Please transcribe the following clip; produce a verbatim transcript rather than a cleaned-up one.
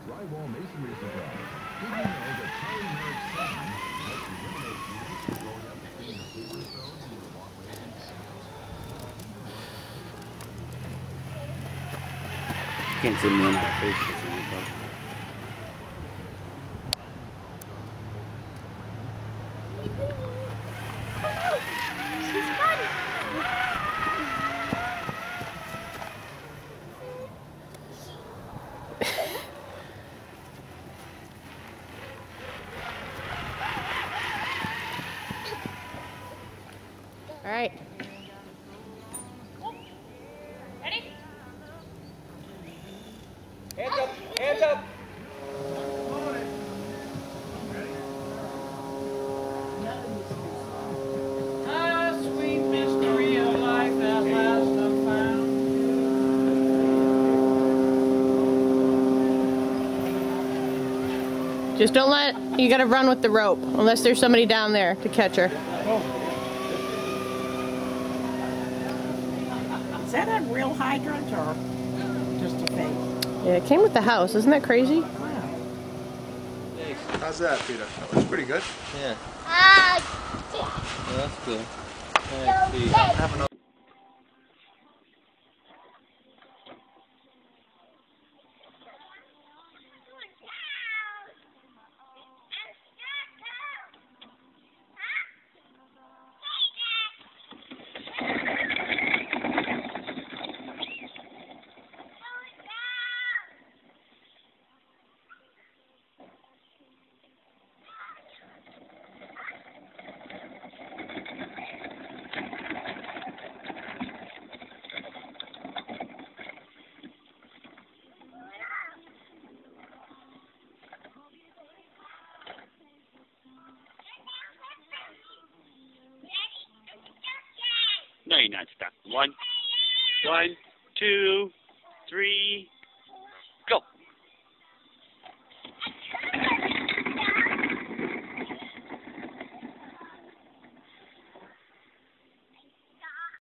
drywall masonry supply. Did you know that polymeric seven helps eliminate leaks from going up between your paper stones and your walkways? Can't zoom in on her face. All right. Ready? Hands up! Hands up! Ah, sweet mystery of life at last I've found. Just don't let, you gotta run with the rope, unless there's somebody down there to catch her. Is that a real hydrant or just a fake? Yeah, it came with the house. Isn't that crazy? Wow. How's that, Peter? That was pretty good. Yeah. Yeah, that's good. Thanks, Pete. Have another. No, you're not stuck. One, one, two, three.